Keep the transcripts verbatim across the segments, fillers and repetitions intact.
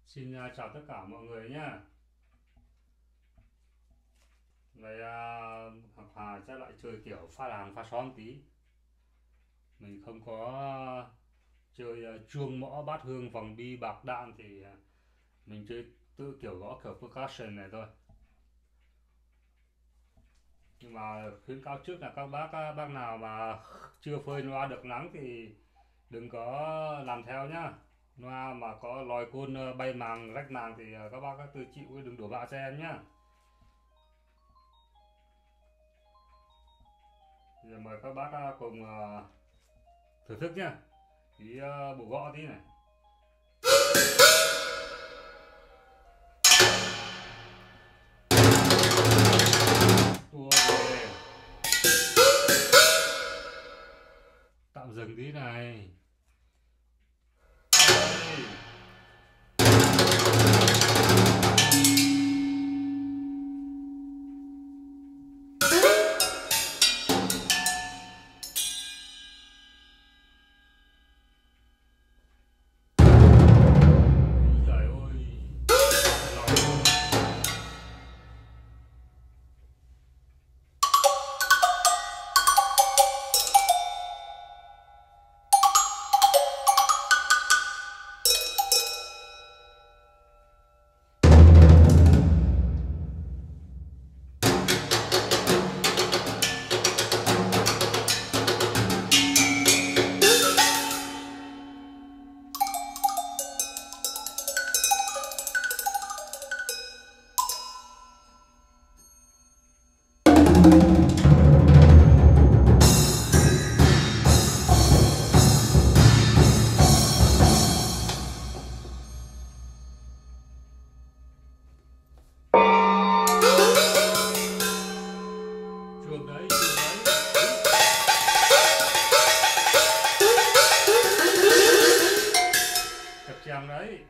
Xin uh, chào tất cả mọi người nhé. Vậy uh, Ngọc Hà sẽ lại chơi kiểu pha làng pha xóm tí. Mình không có uh, chơi uh, chuông mõ bát hương vòng bi bạc đạn thì uh, mình chơi tự kiểu gõ kiểu percussion này thôi. Nhưng mà khuyến cáo trước là các bác uh, bác nào mà chưa phơi loa được nắng thì đừng có làm theo nhá. Loa mà có lòi côn uh, bay màng rách màng thì uh, các bác các tự chịu, đừng đổ bạ cho em nhá. Giờ mời các bác cùng uh, thưởng thức nhá. Tí uh, bộ gõ tí này. Tua về. Tạm dừng tí này. Đây. Chuông đấy, chuông đấy. Chập chờn đấy.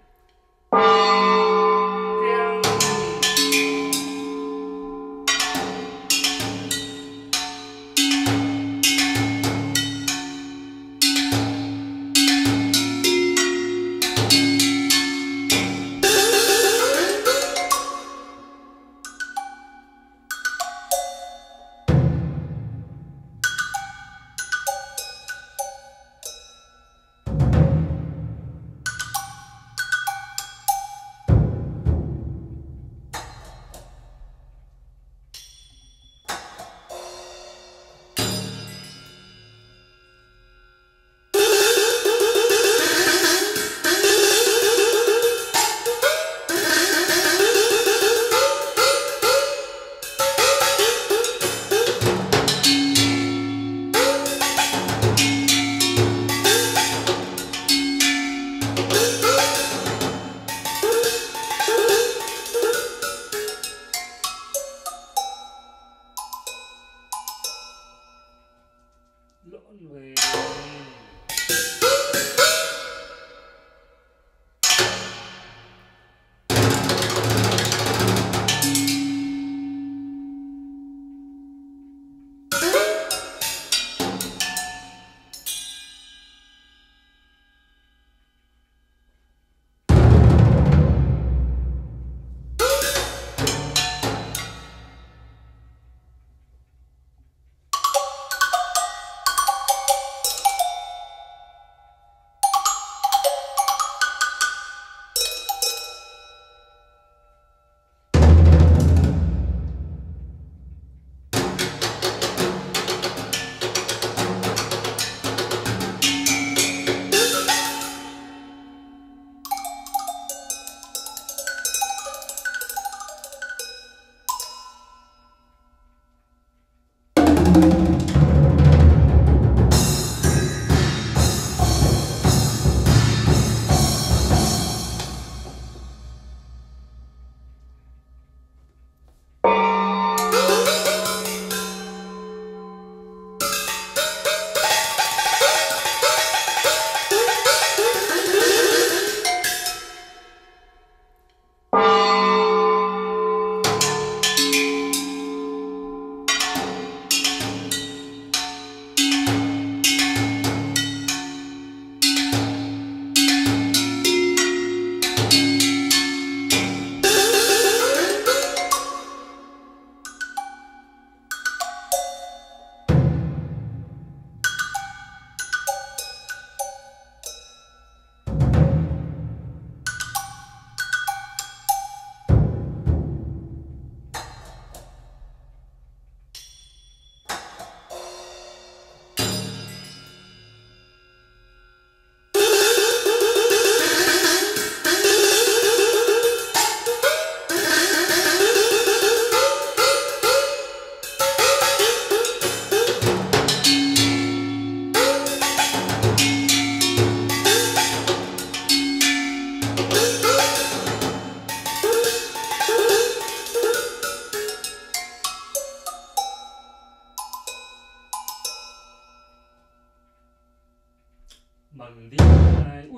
Lộn về.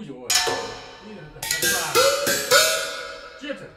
Úi dồi ôi, đi là đẩy nó vào. Chết rồi.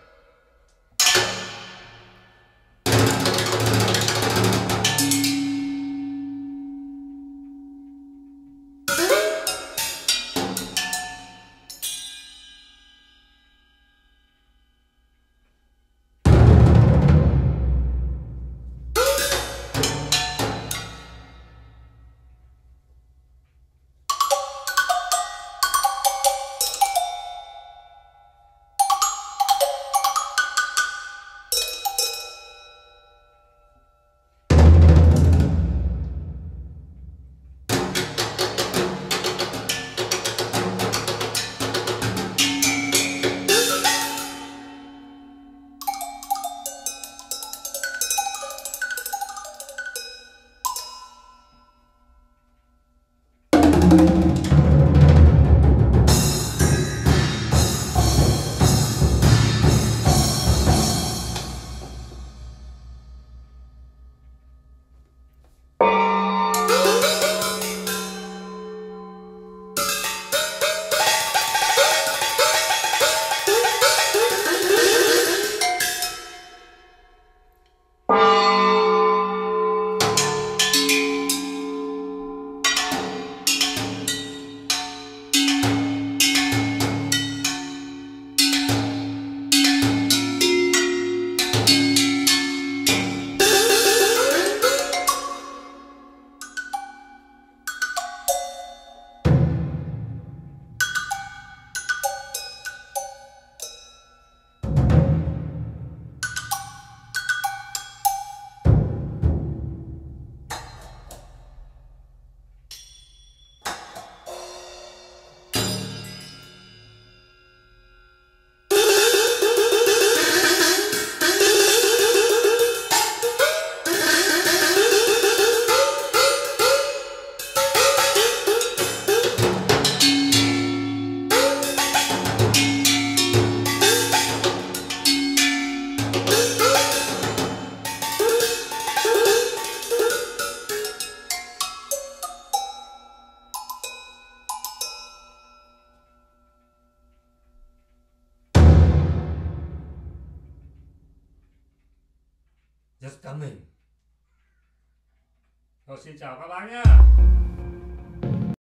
Just coming. Rồi, xin chào các bác nhé.